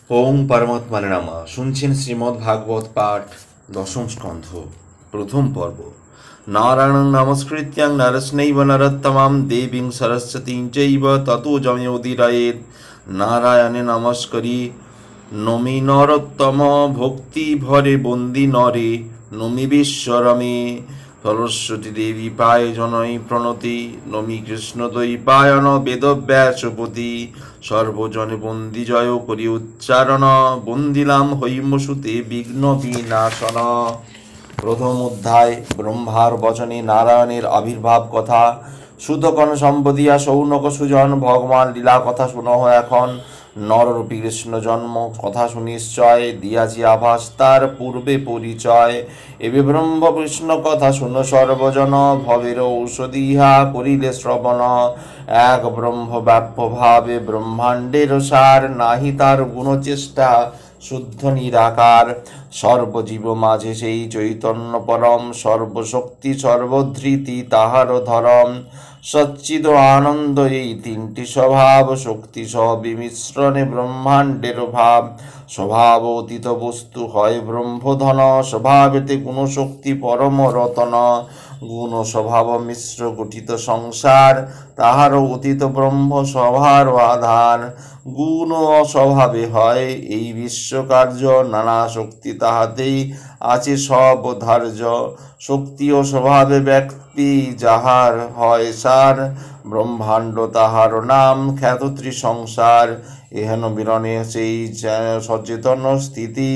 ওং পরমাত্মানে নমঃ। শুনছেন শ্রীমদ্ ভাগবত পাঠ, দশম স্কন্ধ, প্রথম পর্ব। নারায়ণং নমস্কৃত্যং নরস্নৈব নরোত্তমং দেবীং সরস্বতীং চৈব ততো জময়োদিরয়েৎ। নারায়ণে নমস্করি নমি নরোত্তম, ভক্তি ভরে বন্দি নরে নমি বিশ্বরমে। সরস্বতী দেবী পায় জনৈ প্রণতি, নমি কৃষ্ণ দ্বৈপায়ন বেদব্যাসপতি। সর্বজনে বন্দি জয় করি উচ্চারণ, বন্দিলাম হৈমসুতে বিঘ্ন বিনাশন। প্রথম অধ্যায়। ব্রহ্মার বচনে নারায়ণের আবির্ভাব কথা। সুতকন সম্পদিয়া সৌনক সুজন, ভগবান লীলা কথা শুনহ এখন। নররূপী কৃষ্ণ জন্ম কথা সুনিশ্চয়, দিয়াছি আভাস তার পূর্বে পরিচয়। এবে ব্রহ্ম কৃষ্ণ কথা শুন সর্বজন, ভবের ঔষধি ইহা করিলে শ্রবণ। এক ব্রহ্ম ব্যাপ্য ভাবে ব্রহ্মাণ্ডের সার, নাহি তার গুণচেষ্টা শুদ্ধ নিরাকার। সর্বজীব মাঝে সেই চৈতন্য পরম, সর্বশক্তি সর্বধৃতি তাহার ধরম। সচ্চিদ আনন্দ এই তিনটি স্বভাব, শক্তি সহ বিমিশ্রণে ব্রহ্মাণ্ডের ভাব। স্বভাব অতীত বস্তু হয় ব্রহ্মধন, স্বভাবেতে গুণশক্তি পরম রতন। গুণ স্বভাব মিশ্র গঠিত সংসার, তাহার অতীত ব্রহ্ম সভার আধার। গুণ স্বভাবে হয় এই বিশ্বকার্য, নানা শক্তি তাহাতেই আছে সব ধার্য। শক্তি ও স্বভাবে ব্যক্তি যাহার হয় সার, ব্রহ্মাণ্ড তাহার নাম খ্যাত ত্রিসংসার। এহেন মিলনে সেই সচেতন স্থিতি,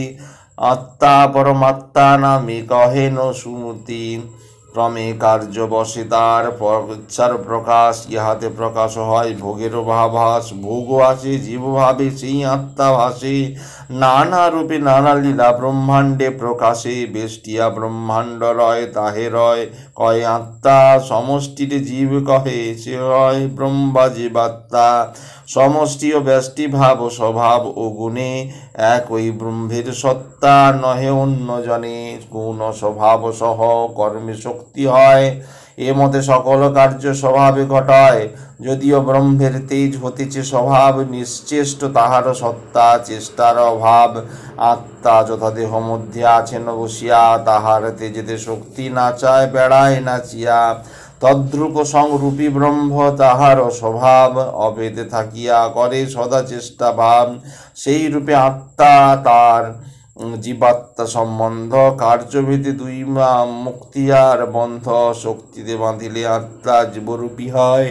আত্মা পরমাত্মা নামে কহেন সুমতি। ক্রমে কার্য বসে তার ইচ্ছার প্রকাশ, ইহাতে প্রকাশ হয় ভোগের ভাবাস। ভোগ আসে জীব ভাবে সেই আত্মা ভাসে, নানা রূপে নানা লীলা ব্রহ্মাণ্ডে প্রকাশে। বেষ্টিয়া ব্রহ্মাণ্ড রয় তাহে রয় কয় আত্মা, সমষ্টিতে জীব কহে সে হয় ব্রহ্মা জীবাত্মা। সমষ্টি ও ব্যষ্টি ভাব স্বভাব ও গুণে, এক ওই ব্রহ্মের সত্তা নহে অন্য জনে। গুণ স্বভাব সহ কর্মে শক্তি হয়, এ মতে সকল কার্য স্বভাবে ঘটায়। যদিও ব্রহ্মের তেজ হতেছে স্বভাব নিশ্চেষ্ট, তাহার সত্তা চেষ্টার অভাব। আত্মা যথা দেহ মধ্যে আছেন বসিয়া, তাহার তেজেতে শক্তি নাচায় বেড়ায় নাচিয়া। তদ্রূপ সংরূপী ব্রহ্ম তাহার স্বভাব, অভেদে থাকিয়া করে সদা চেষ্টা ভাব। সেই রূপে আত্মা তার জীবাত্মা সম্বন্ধ, কার্যভেদে দুই মুক্তিয়ার বন্ধ। শক্তিতে বাঁধিলে আত্মা জীবরূপী হয়,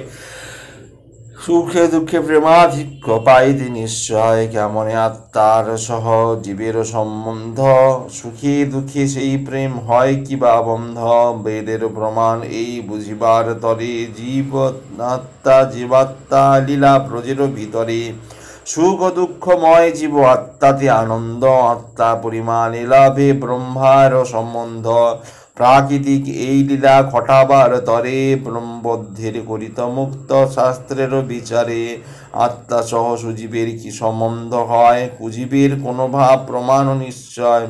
সুখে দুঃখে প্রেমাধিক্য পাইতে নিশ্চয়। কেমনে আত্মার সহ জীবের সম্বন্ধ, সুখে দুঃখে সেই প্রেম হয় কিবা বন্ধ। বেদের প্রমাণ এই বুঝিবার তরে, জীব আত্মা জীবাত্মা লীলা ব্রজের ভিতরে। সুখ দুঃখময় জীব আত্মাতে আনন্দ, আত্মা পরিমাণে লাভে ব্রহ্মার সম্বন্ধ। প্রাকৃতিক এই লীলা ঘটাবার তরে, ব্রহ্মবদ্ধের করিত মুক্ত শাস্ত্রের বিচারে। আত্মা সহ সুজীবের কি সম্বন্ধ হয়, কুজীবের কোনো ভাব প্রমাণ নিশ্চয়।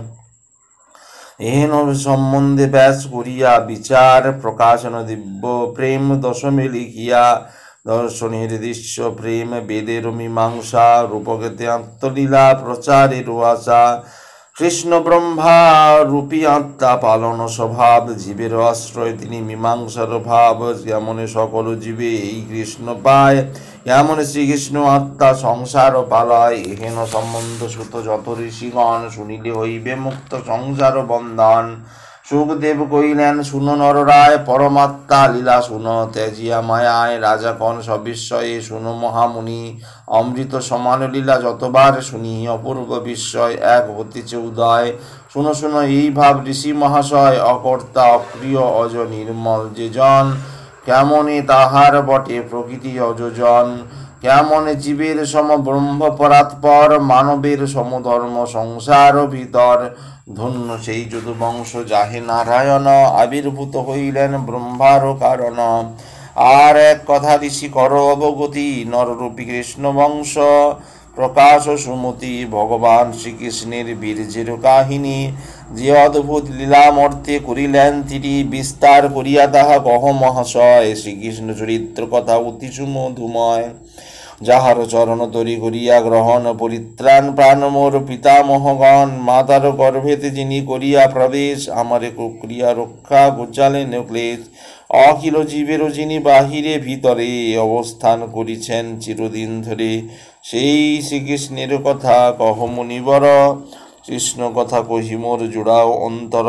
এহেন সম্বন্ধে ব্যাস করিয়া বিচার, প্রকাশন দিব্য প্রেম দশমে লিখিয়া। দর্শনের দৃশ্য প্রেম বেদের মীমাংসা, রূপকেতে আত্মলীলা প্রচারের আশা। কৃষ্ণ ব্রহ্মা রূপী আত্মা পালন স্বভাব, জীবের আশ্রয় তিনি মীমাংসার ভাব। যেমন সকল জীবে এই কৃষ্ণ পায়, এমন শ্রীকৃষ্ণ আত্মা সংসার পালায়। এহেন সম্বন্ধ সুত যত ঋষিগণ, শুনিলে হইবে মুক্ত সংসার বন্ধন। সুখদেব কইলেন শুনো নররায়, পরমাত্মা লীলা শুনো ত্যাজিয়া মায়ায়। রাজা কন সবিস্ময়ে শুনো মহামুনি, অমৃত সমান লীলা যতবার শুনি। অপূর্ব বিস্ময় এক হতেছে উদয়, শুনো শুনো এই ভাব ঋষি মহাশয়। অকর্তা অক্রিয় অজ নির্মল যে জন, কেমনে তাহার বটে প্রকৃতি অযোজন। কেমন জীবের সম ব্রহ্ম পরাৎপর, মানবের সমধর্ম সংসার ভিতর। ধন্য সেই যদুবংশ যাহে নারায়ণ, আবির্ভূত হইলেন ব্রহ্মার কারণ। আর এক কথা ঋষি কর অবগতি, নররূপী কৃষ্ণ বংশ প্রকাশ সুমতি। ভগবান শ্রীকৃষ্ণের বীর্যের কাহিনী, যে অদ্ভুত লীলামর্তে করিলেন তিনি বিস্তার করিয়া তাহা কহ মহাশয়। শ্রীকৃষ্ণ চরিত্র কথা অতি সুমধুময়, যাহার চরণ তরি করিয়া গ্রহণ পরিত্রাণ প্রাণ মোর পিতামহগণ, মাতার গর্ভেতে যিনি করিয়া প্রবেশ, আমারে কুক্রিয়া রক্ষা গুজালেন ক্লেশ। অখিল জীবেরও যিনি বাহিরে ভিতরে অবস্থান করিছেন চিরদিন ধরে, সেই শ্রীকৃষ্ণের কথা কহ মুনিবর, কৃষ্ণ কথা কহি মোর জোড়াও অন্তর।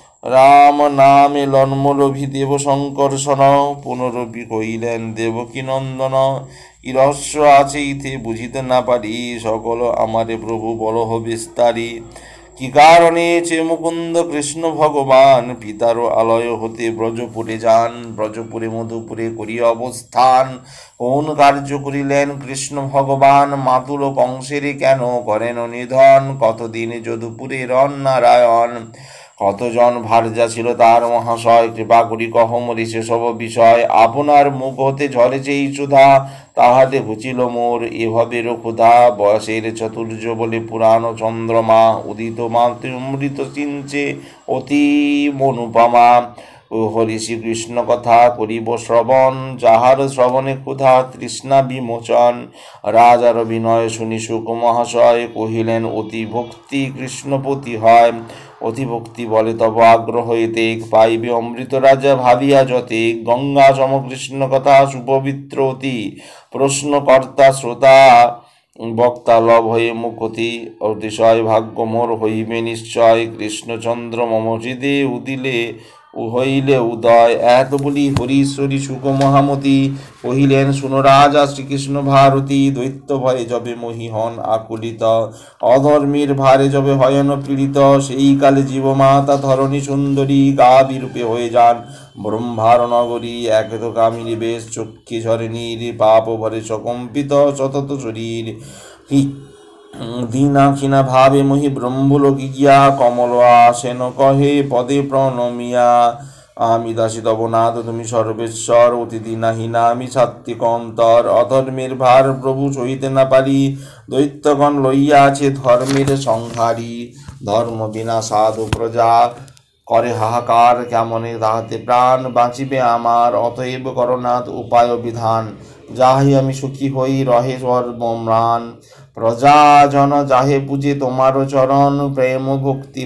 রাম নামে লন্মলোভী দেব শঙ্কর্ষণ, পুনরপি কহিলেন দেবকী নন্দন। কি রহস্য আছে ইথে বুঝিতে না পারি, সকল আমারে প্রভু বলহ বিস্তারি। কি কারণে চে মুকুন্দ কৃষ্ণ ভগবান, পিতার আলয় হতে ব্রজপুরে যান, ব্রজপুরে মধুপুরে করি অবস্থান। কোন কার্য করিলেন কৃষ্ণ ভগবান, মাতুল কংসেরে কেন করেন নিধন। কতদিন যদুপুরে রন নারায়ণ, কতজন ভার্যা ছিল তার মহাশয়। কৃপা করি কহ মরি সেসব বিষয়, আপনার মুখ হতে ঝরেছে এই সুধা, তাহাতে ঘুচিল মোর এভাবে ক্ষুধা। বয়সের চতুর্য বলে পুরাণ চন্দ্রমা, উদিত মাতৃ অমৃত চিঞ্চে অতি মনুপমা। ও হরি শ্রীকৃষ্ণ কথা করিব শ্রবণ, যাহার শ্রবণে ক্ষুধা তৃষ্ণা বিমোচন। রাজার বিনয় শুনি সুখ মহাশয়, কহিলেন অতি ভক্তি কৃষ্ণপতি হয়। অতি ভক্তি বলে তব আগ্রহ এতেক, পাইবে অমৃত রাজা ভাবিয়া যতে। গঙ্গা সম কৃষ্ণ কথা সুপবিত্র অতি, প্রশ্নকর্তা শ্রোতা বক্তা লভ হয়ে মুখতি। অতিশয় ভাগ্য মোর হইবে নিশ্চয়, কৃষ্ণচন্দ্র মম হৃদে উদিলে হইলে উদয়। এত বলি হরিশ্বরী সুখ মহামতি, কহিলেন শুনো রাজা শ্রীকৃষ্ণ ভারতী। দৈত্য ভয়ে যবে মহিহন আকুলিত, অধর্মীর ভারে যবে হয়ন পীড়িত। সেই কালে জীবমাতা ধরণী সুন্দরী, গা বিরূপে হয়ে যান ব্রহ্মার নগরী। এক তো কামিনী বেশ চক্ষে ঝরে নীর, পাপ ভরে সকম্পিত সতত শরীর। দীনা ক্ষীণা ভাবে মহি ব্রহ্মলোকি গিয়া, কমল আসেন কহে পদে প্রণমিয়া। আমি দাসী তব নাথ তুমি সর্বেশ্বর, অতি দীনাহীনা আমি সাত্ত্বিক অন্তর। অধর্মের ভার প্রভু সহিতে না পারি, দৈত্যগণ লইয়া আছে ধর্মের সংহারি। ধর্ম বিনা সাধু প্রজা করে হাহাকার, কেমনে তাহাতে প্রাণ বাঁচিবে আমার। অতএব করনাথ উপায় বিধান, যাহে আমি সুখী হই রহে সর্বম্রাণ। প্রজাজন যাহে পূজে তোমারও চরণ, প্রেম ভক্তি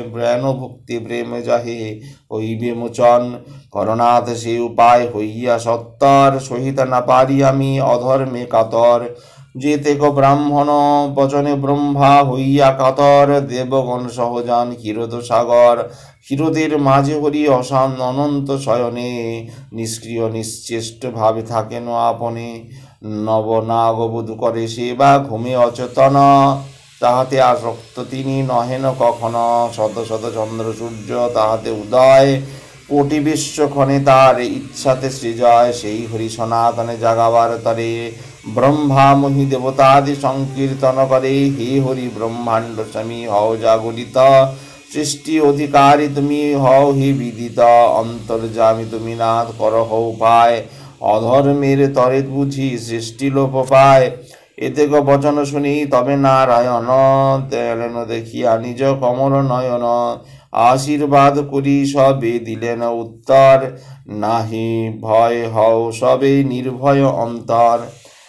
প্রেম যাহে হইবে মোচন। করনাথ সে উপায় হইয়া সত্তর, সহিতে না পারি আমি অধর্মে কাতর। যেতেক ব্রাহ্মণ বচনে ব্রহ্মা হইয়া কাতর, দেবগণ সহজান ক্ষীরোদ সাগর। ক্ষীরোদের মাঝে হরি অসাম অনন্ত শয়নে, নিষ্ক্রিয় নিশ্চেষ্ট ভাবে থাকেন আপনে। নবনাগবধূ করে সেবা ঘুমে অচেতন, তাহাতে আসক্ত তিনি নহেন কখনো। শত শত চন্দ্র সূর্য তাহাতে উদয়, কোটি বিশ্বক্ষণে তার ইচ্ছাতে সৃজয়। সেই হরি সনাতনে জাগাবার তরে, ব্রহ্মা মহি দেবতাদি সংকীর্তন করে। হে হরি ব্রহ্মাণ্ড স্বামী হও জাগরিত, সৃষ্টি অধিকারী তুমি হও হে বিদিত। অন্তর্যামী তুমি নাথ করহ উপায়, অধর্মের তরে বুঝি সৃষ্টি লোপ পায়। এতে বচন শুনি তবে নারায়ণ, তেলেন দেখিয়া নিজ কমল নয়ন। আশীর্বাদ করি সবে দিলেন উত্তর, নাহি ভয় হও সবে নির্ভয় অন্তর।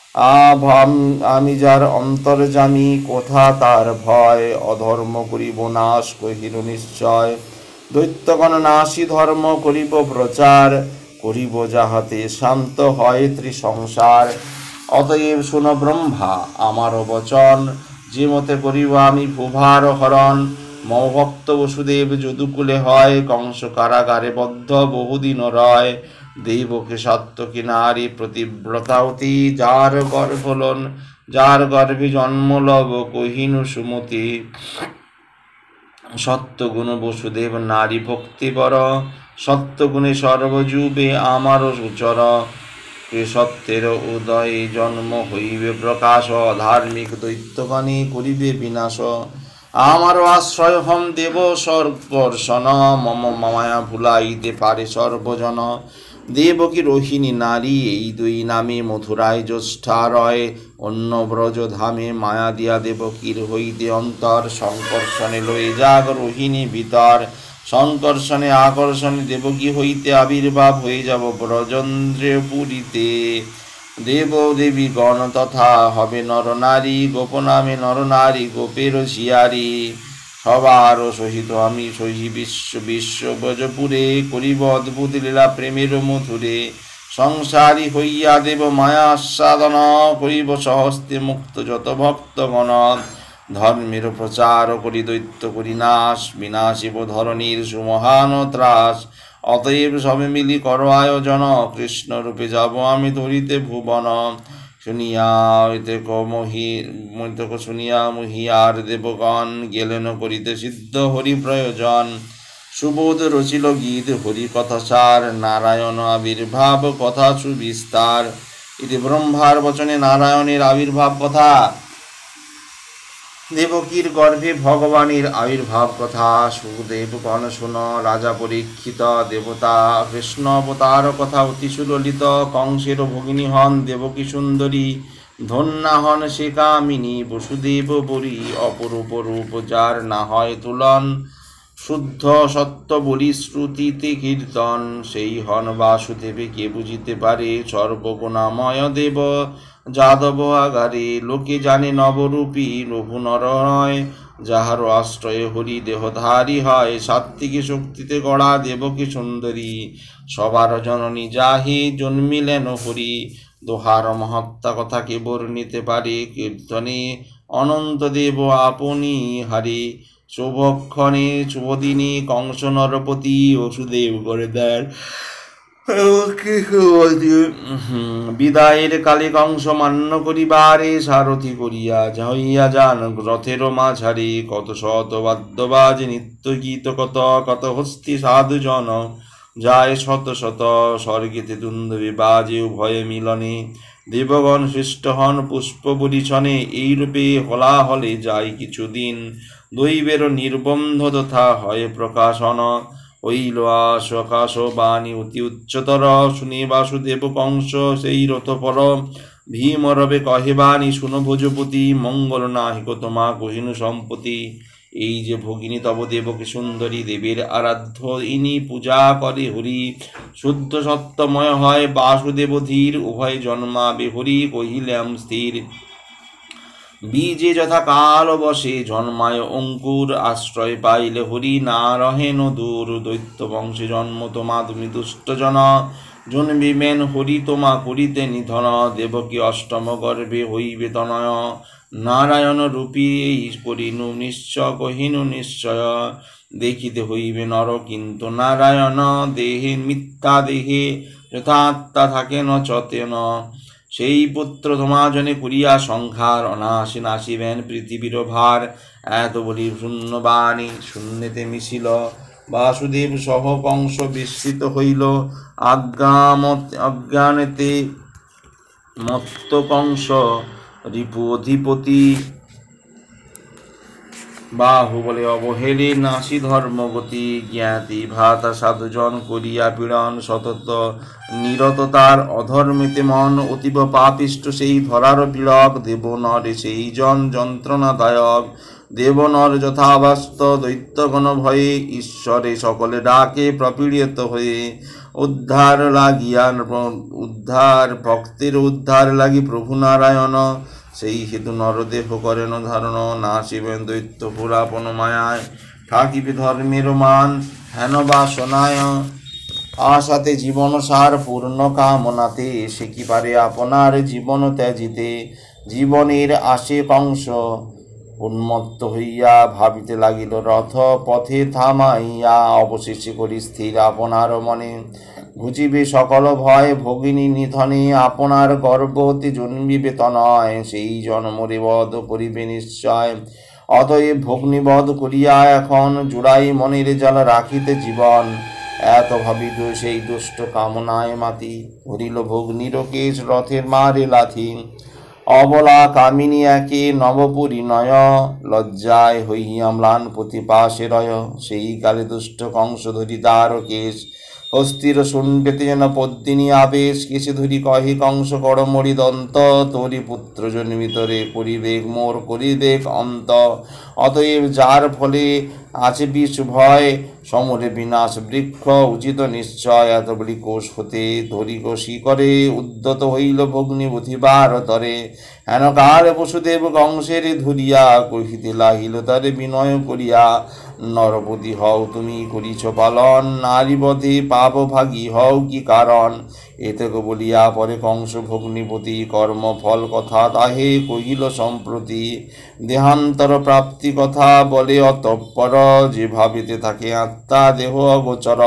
আমি যার অন্তর্যামী কোথা তার ভয়, অধর্ম করিব নাশ কহিল নিশ্চয়। দৈত্যগণ নাশী ধর্ম করিব প্রচার, করিব যাহাতে শান্ত হয় ত্রিসংসার। অতএব শুন ব্রহ্মা আমারও বচন, যে মতে করিব আমি ভূভার হরণ। মম ভক্ত বসুদেব যদুকুলে হয়, কংস কারাগারে বদ্ধ বহুদিন রয়। দেবকে সত্যকি নারী প্রতিব্রতাবতী, যার গর্ভলন যার গর্ভে জন্ম লব কহিনু সুমতি। সত্যগুণ বসুদেব নারী ভক্তি বর, সত্যগুণে সর্বযুবে আমারও সুচর। সত্যের উদয়ে জন্ম হইবে প্রকাশ, ধার্মিক দৈত্যগণে করিবে বিনাশ। আমারও আশ্রয় হম দেব সর্বর্ষণ, মম মায়া ভুলাইতে পারে সর্বজন। দেবকী রোহিণী নারী এই দুই নামে মথুরায় জ্যেষ্ঠা রয়। অন্য ব্রজ ধামে মায়া দিয়া দেবকীর হইতে অন্তর। সংকর্ষণে লয়ে যাগ রোহিণী ভিতর, সংকর্ষণে আকর্ষণে দেবকী হইতে আবির্ভাব হয়ে যাব ব্রজেন্দ্র পুরীতে। দেব দেবী গণ তথা হবে নরনারী, গোপনামে নরনারী গোপের শিয়ারি। সবার সহিত আমি সহি বিশ্ব ব্রজপুরে, করিব অদ্ভুত লীলা প্রেমের মধুরে। সংসারী হইয়া দেব মায়া আস্বাদন, করিব সহস্তে মুক্ত যত ভক্তগণ। ধর্মের প্রচার করি দৈত্য করি নাশ, বিনাশিব ধরণীর সুমহান ত্রাস। অতএব সবে মিলি কর আয়োজন, কৃষ্ণ রূপে যাব আমি ধরিতে ভুবন। শুনিয়া শুনিয়া মহিয়ার দেবগণ, গেলেন করিতে সিদ্ধ হরি প্রয়োজন। সুবোধ রচিল গীত হরি কথা সার, নারায়ণ আবির্ভাব কথা সুবিস্তার। ইতি ব্রহ্মার বচনে নারায়ণের আবির্ভাব কথা, দেবকীর গর্ভে ভগবানের আবির্ভাব কথা। সুদেবগণ শুন রাজা পরীক্ষিত, দেবতা কৃষ্ণ অবতার কথা অতি সুললিত। কংসের ভগিনী হন দেবকী সুন্দরী, ধন্যা হন সে কামিনী বসুদেব বরী। অপরূপ রূপ যার না হয় তুলন, শুদ্ধ সত্য বলি শ্রুতিতে কীর্তন। সেই হন বাসুদেবে কে বুঝিতে পারে, সর্বগুণাময় দেব যাদব আগারে। লোকে জানে নবরূপী লঘু নর নয়, যাহার আশ্রয়ে হরি দেহধারী হয়। সাত্ত্বিকী শক্তিতে গড়া দেবকী সুন্দরী, সবার জননী যাহে জন্মিলেন হরি। দোহার মহত্তা কথা কে বর্ণিতে পারে, কীর্তনে অনন্ত দেব আপনি হারে। শুভক্ষণে শুভদিনে কংস নরপতি, বসুদেব করে দেন বিদায়ের কালে কংস মান্য করিবারে। সারথি করিয়া হইয়া যান রথের মাঝারে, কত শত বাদ্যবাজ নিত্য গীত কত। কত হস্তি সাধুজন যায় শত শত, স্বর্গেতে দুন্দুভি বাজে উভয়ে মিলনে। দেবগণ সৃষ্ট হন পুষ্প পরিছনে, এইরূপে হলাহলে যায় কিছুদিন। দৈবের নির্বন্ধ তথা হয় প্রকাশন, হইল আকাশ বাণী অতি উচ্চতর। শুনে বাসুদেব কংস সেই রথপর, ভীম রবে কহে বাণী শুন ভোজপতি। মঙ্গল নাহিক তোমা কহিনু সম্পত্তি, এই যে ভগিনী তব দেবকী সুন্দরী। দেবের আরাধ্য ইনি পূজা করে হরি, শুদ্ধ সত্যময় হয় বাসুদেব ধীর। উভয় জন্মাবে হরি কহিলাম স্থির, বীজে যথা কাল বসে জন্মায় অঙ্কুর। আশ্রয় পাইলে হরি না রহেন দূর, দৈত্য বংশে জন্ম তোমা তুমি দুষ্ট জন। জন্মিবেন হরি তোমা করিতে নিধন, দেবকী অষ্টম গর্ভে হইবে তনয়। নারায়ণ রূপী এই করিনু নিশ্চয়, কহিনু নিশ্চয়। দেখিতে হইবে নর কিন্তু নারায়ণ, দেহে মিথ্যা দেহে যথাত্মা থাকেন চতেন। সেই পুত্র তোমাজনে করিয়া সংহার, অনাশে নাশিবেন পৃথিবীর ভার। এত বলি শূন্যবাণী শূন্যতে মিশিল, বাসুদেব সহ কংস বিস্মৃত হইল। অজ্ঞানেতে মত্ত কংস রিপু অধিপতি, বাহুবলে অবহেলে নাসি ধর্মগতি। জ্ঞাতি ভ্রাতা সাধুজন করিয়া পীড়ন, সতত নিরত তার অধর্মেতে মন। অতীব পাপিষ্ট সেই ধরার পীড়ক, দেবনরে সেই জন যন্ত্রণাদায়ক। দেবনর যথাবাস্ত দৈত্যগণ ভয়ে, ঈশ্বরে সকলে ডাকে প্রপীড়িত হয়ে। উদ্ধার ভক্তের উদ্ধার লাগি প্রভু নারায়ণ, সেই হেতু নরদেহ করেন ধারণ। নাশিবেন দৈত্য পুরাপন মায়ায়, থাকিবে ধর্মের মান হেন বাসনায়। আশাতে জীবন সার পূর্ণ কামনাতে, সে কি পারে আপনার জীবন ত্যাজিতে। জীবনের আশে কংস উন্মত্ত হইয়া, ভাবিতে লাগিল রথ পথে থামাইয়া। অবশেষে করি স্থির আপনার মনে, ঘুচিবে সকল ভয় ভগিনী নিধনে। আপনার গর্ভবতী জন্মিবে তনয়, সেই জন্মরে বধ করিবে নিশ্চয়। অতএব ভগ্নিবধ করিয়া এখন, জুড়াই মনের জাল রাখিতে জীবন। এত ভাবিত সেই দুষ্ট কামনায় মাতি, হরিল ভগ্নির কেশ রথের মারে লাথি। অবলা কামিনী একে নবপরিণয়, লজ্জায় হইয়া ম্লান প্রতিপাশে রয়। সেই কালে দুষ্ট কংস ধরি তার কেশ, হস্তির শুণ্ডেতে যেন পদ্মিনী আবেশ। কেশে ধরি কহে কংস কর মরি দন্ত, তোরি পুত্র জন্মিত রে করিবেক মোর করিবেক অন্ত। অতএব যার ফলে আছে বিষ ভয়, সমরে বিনাশ বৃক্ষ উচিত নিশ্চয়। এত বলি কোষ হতে ধরি কষি করে, উদ্যত হইল ভগ্নি বুধিবার তরে। হেন কার বসুদেব কংসের ধরিয়া, কহিতে লাগিল তারে বিনয় করিয়া। নরপতি হও তুমি করিছ পালন, নারী বধে পাপ ভাগী হও কি কারণ। এতক বলিয়া পরে কংস ভগ্নিপতি, কর্মফল কথা তাহে কহিল সম্প্রতি। দেহান্তর প্রাপ্তি কথা বলে অতঃপর, যে ভাবিতে থাকে আত্মা দেহ অগোচর।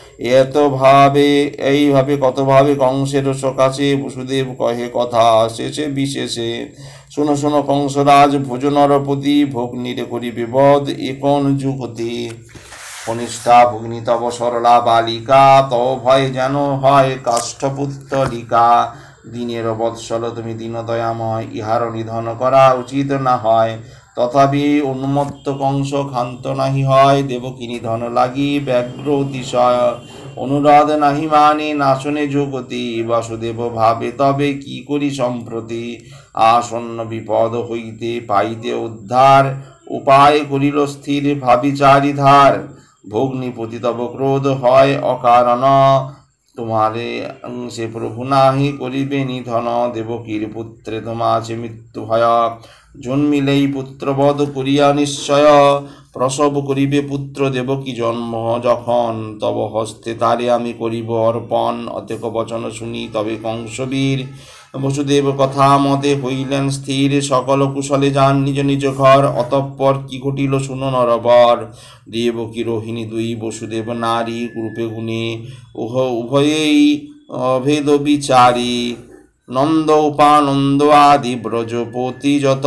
এইভাবে কতভাবে কংসের সকাশে, বসুদেব কহে কথা শেষে বিশেষে। শোনো শোনো কংসরাজ ভোজনরপতি, ভগ্নিরে করিবে বধ একন যুগতি। কনিষ্ঠা ভগ্নি তব সরলা বালিকা, তব ভয় যেন হয় কাষ্ঠপুত্তলিকা। দিনের বৎসল তুমি দীনদয়াময়, ইহার নিধন করা উচিত না হয়। তথাপি উন্মত্ত কংস ক্ষান্ত নাহি হয়, দেবকী নিধন লাগি ব্যগ্র অতিশয়। অনুরাধ নাহি মানে নাশনে জগতি, বাসুদেব ভাবে তবে কি করি সম্প্রতি। আসন্ন বিপদ হইতে পাইতে উদ্ধার, উপায় করিল স্থির ভাবি চারিধার। ভগ্নিপতি তব ক্রোধ হয় অকারণ, তোমারে সে প্রভু নাহি করিবে নিধন। দেবকীর পুত্রে তোমা আছে মৃত্যু ভয়, জন্মিলেই পুত্রবধ করিয়া নিশ্চয়। প্রসব করিবে পুত্র দেবকী জন্ম যখন, তব হস্তে তারে আমি করিব অর্পণ। অতেক বচন শুনি তবে কংসবীর, বসুদেব কথা মতে হইলেন স্থির। সকল কুশলে যান নিজ নিজ ঘর, অতঃপর কি ঘটিল শুনো নরবর। দেবকী রোহিণী দুই বসুদেব নারী, রূপে গুণে উভয়েই অভেদ বিচারী। নন্দ উপানন্দ আদি ব্রজপতি যত।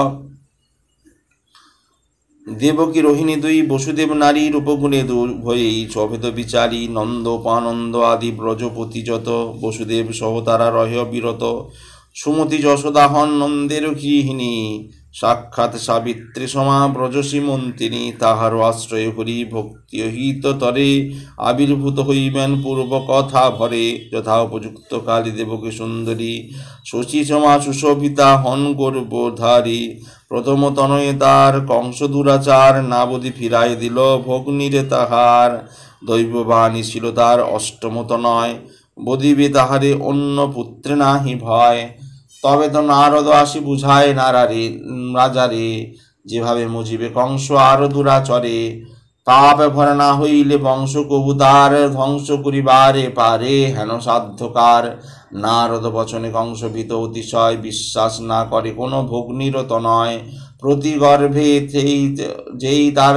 দেবকী রোহিণী দুই বসুদেব নারী, রূপগুণে উভয়েই অভেদ বিচারী। নন্দ উপানন্দ আদি ব্রজপতি যত, বসুদেব সহ তারা রহ বিরত। সুমতি যশোদা হন নন্দের গৃহিণী, সাক্ষাৎ সাবিত্রী সমা ব্রজসী মন্ত্রিনী। তাহার আশ্রয় করি ভক্তি হিত তরে, আবির্ভূত হইবেন পূর্ব কথা ভরে। যথা উপযুক্ত কালী দেবকী সুন্দরী, শশী সমা সুশোভিতা হন গর্ভধারী। প্রথম তনয়ে তার কংস দুরাচার, নাবধি ফিরাই দিল ভগ্নিরে তাহার। দৈববাণী ছিল তার অষ্টম তনয়, বদিবে তাহারে অন্য পুত্রে নাহি ভয়। তবে তো নারদ আসি বুঝায় রাজারে, যেভাবে মুজিবে কংস আরো দুরাচরে। পাপ ভরে না হইলে বংশ কবু তার, ধ্বংস করিবারে পারে হেন সাধ্যকার। নারদ বচনে কংস ভীত অতিশয়, বিশ্বাস না করে কোনো ভগ্নির তনয়। প্রতি গর্ভে যেই তার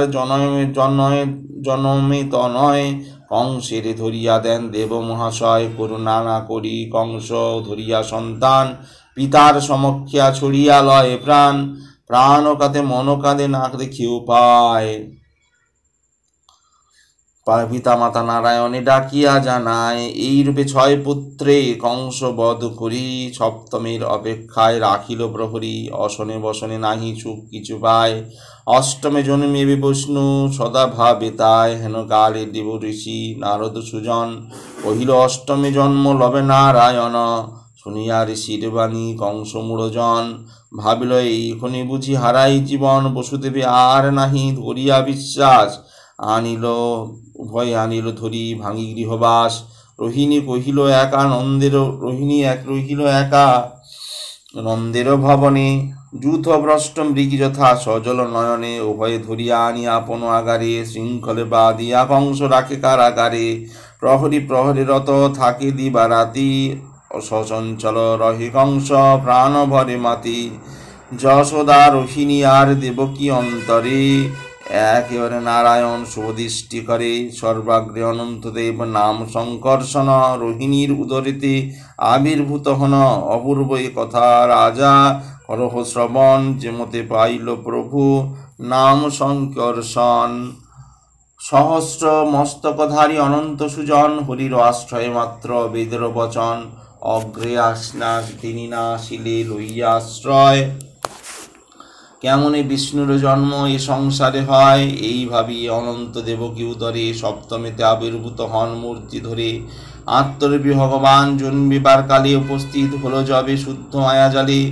জনমে তনয়, কংসের ধরিয়া দেন দেব মহাশয়। করুণা না করি কংস ধরিয়া সন্তান, পিতার সমক্ষিয়া ছড়িয়া লয় প্রাণ। প্রাণ কাঁদে মন কাঁদে না দেখি উপায়, পিতা মাতা নারায়ণে ডাকিয়া জানায়। এইরূপে ছয় পুত্রে কংস বধ করি, সপ্তমের অপেক্ষায় রাখিল প্রহরী। অশনে বসনে নাহি সুখ কিছু পায়, অষ্টমে জন্মিবে বিষ্ণু সদা ভাবে তাই। হেন কালে দেব ঋষি নারদ সুজন, কহিল অষ্টমে জন্ম লবে নারায়ণ। শুনিয়া ঋষির বাণী কংস মূঢ়জন, ভাবিল এইখনি বুঝি হারাই জীবন। বসুদেবে আর নাহি ধরিয়া বিশ্বাস, উভয় আনিল ধরি ভাঙি গৃহবাস। রোহিণী কহিল একা নন্দের ভবনে, যূথ ভ্রষ্ট মৃগী যথা সজল নয়নে। উভয়ে ধরিয়া আনি আপন আগারে, শৃঙ্খলে বাঁধিয়া কংস রাখে কারাগারে। প্রহরী প্রহরী রত থাকে দিবা রাতি, সচঞ্চল রহে কংস প্রাণ ভরে মাতি। যশোদা রোহিণী আর দেবকী অন্তরে, একেবারে নারায়ণ শুভদৃষ্টি করে। সর্বাগ্রে অনন্তদেব নাম সংকর্ষণ, রোহিণীর উদরেতে আবির্ভূত হন। অপূর্ব এ কথা রাজা করহ শ্রবণ, যে মতে পাইল প্রভু নাম সংকর্ষণ। সহস্র মস্তকধারী অনন্ত সুজন, হরির আশ্রয় মাত্র বেদের বচন। অগ্রে আসনাস তিনি না আসিলে লইয়া আশ্রয়, কেমনে বিষ্ণুর জন্ম এ সংসারে হয়। এই ভাবি অনন্ত দেবকী উদরে, সপ্তমেতে আবির্ভূত হন মূর্তি ধরে। আত্মরূপী ভগবান জন্মিবার কালে উপস্থিত হলো যবে শুদ্ধ মায়া জালে।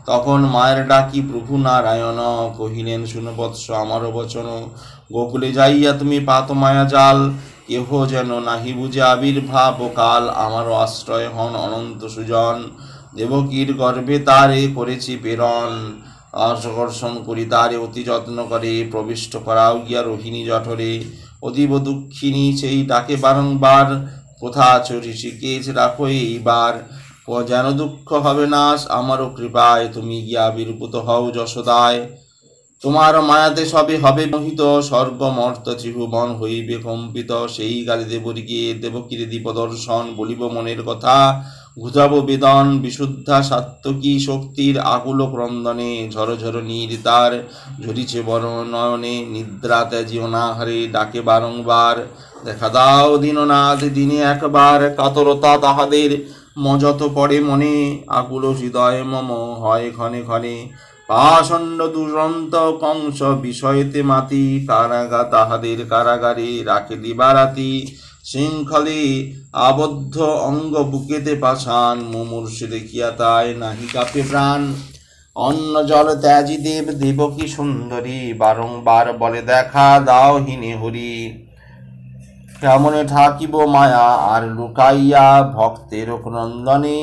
তখন মায়ের ডাকি প্রভু নারায়ণ, কহিলেন শুনো বৎস আমার বচন, গোকুলে যাইয়া তুমি পাত মায়া জাল, কেহ যেন নাহি বুঝে আবির্ভাব কাল, আমারও আশ্রয় হন অনন্ত সুজন, দেবকীর গর্ভে তারে করেছি প্রেরণ, আকর্ষণ করি তারে অতি যত্ন করে, প্রবিষ্ট করাও গিয়া রোহিণী জঠরে, অতীব দুঃখিনী সেই ডাকে বারংবার, কোথা আছো ঋষিকেশ রাখো এইবার, যেন দুঃখ হবে নাশ আমারও কৃপায়, তুমি গিয়া আবির্ভূত হও যশোদায়, তোমার মায়াতে সবে হবে মোহিত, স্বর্গ মর্ত ত্রিভুবন হইবে কম্পিত, সেই গালে দেবরীকে দেবকীর দীপ দর্শন, বলিব মনের কথা ঘুচাবো বেদন, বিশুদ্ধা সাত্ত্বকী শক্তির আকুল ক্রন্দনে, ঝর ঝর নীর তার ঝরিছে বড় নয়নে, নিদ্রা ত্যাজিও না হারে ডাকে বারংবার, দেখা দাও দীননাথ দিনে একবার, কাতরতা তাহাদের মজত পড়ে মনে, আকুল হৃদয় মম হয় ক্ষণে ক্ষণে, পাষণ্ড দুরন্ত কংস বিষয়েতে মাতি, কারাগা তাহাদের কারাগারে রাখে দিবারাতি, শৃঙ্খলে আবদ্ধ অঙ্গ বুকেতে পাষাণ, মুমূর্ষু দেখিয়া তাই নাহি কাঁপে প্রাণ, অন্ন জল ত্যাজি দেব দেবকী সুন্দরী, বারংবার বলে দেখা দাও হিনে হরি, কেমনে থাকিব মায়া আর লুকাইয়া, ভক্তের ক্রন্দনে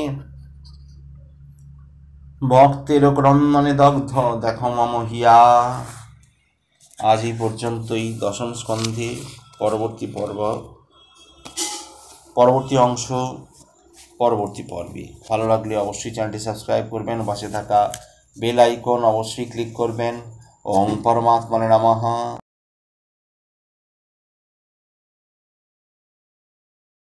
দগ্ধ দেখো মম হিয়া। আজ এই পর্যন্তই দশম স্কন্ধে। পরবর্তী অংশ পরবর্তী পর্বে। ভালো লাগলে অবশ্যই চ্যানেলটি সাবস্ক্রাইব করবেন, পাশে থাকা বেল আইকন অবশ্যই ক্লিক করবেন। ওম পরমাত্মনে নমঃ।